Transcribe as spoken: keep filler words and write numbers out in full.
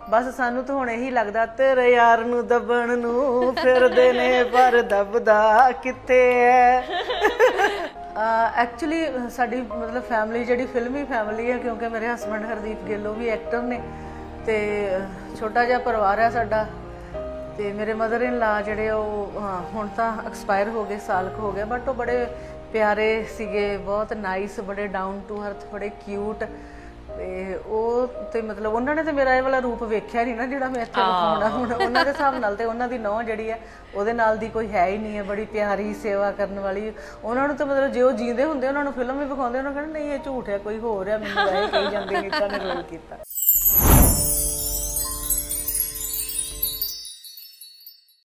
बस सानू तो हुण यही लगदा तेरे यार नू दबण नू फिरदे ने पर दबदा कित्थे है। एक्चुअली साडी मतलब फैमिली जिहड़ी फिल्मी फैमिली है क्योंकि मेरे हसबैंड हरदीप गिल वो भी एक्टर ने ते छोटा जिहा परिवार है साडा ते मेरे मदर इन ला जिहड़े हाँ हुण तां एक्सपायर हो गए साल हो गया बट वो बड़े प्यारे सीगे बहुत नाइस बड़े डाउन टू अर्थ बड़े क्यूट ਤੇ ਉਹ ਤੇ ਮਤਲਬ ਉਹਨਾਂ ਨੇ ਤੇ ਮੇਰਾ ਇਹ ਵਾਲਾ ਰੂਪ ਵੇਖਿਆ ਨਹੀਂ ਨਾ ਜਿਹੜਾ ਮੈਂ ਇੱਥੇ ਵਿਖਾਉਣਾ ਹੁਣ ਉਹਨਾਂ ਦੇ ਹਿਸਾਬ ਨਾਲ ਤੇ ਉਹਨਾਂ ਦੀ ਨੌਂ ਜਿਹੜੀ ਹੈ ਉਹਦੇ ਨਾਲ ਦੀ ਕੋਈ ਹੈ ਹੀ ਨਹੀਂ ਹੈ ਬੜੀ ਪਿਆਰੀ ਸੇਵਾ ਕਰਨ ਵਾਲੀ ਉਹਨਾਂ ਨੂੰ ਤਾਂ ਮਤਲਬ ਜੇ ਉਹ ਜੀਂਦੇ ਹੁੰਦੇ ਉਹਨਾਂ ਨੂੰ ਫਿਲਮ ਵੀ ਵਿਖਾਉਂਦੇ ਉਹਨਾਂ ਕਹਿੰਦੇ ਨਹੀਂ ਇਹ ਝੂਠ ਹੈ ਕੋਈ ਹੋਰ ਹੈ ਮੈਨੂੰ ਇਹ ਕਹੀ ਜਾਂਦੇ ਨੀਤਾ ਨੇ ਰੋਲ ਕੀਤਾ।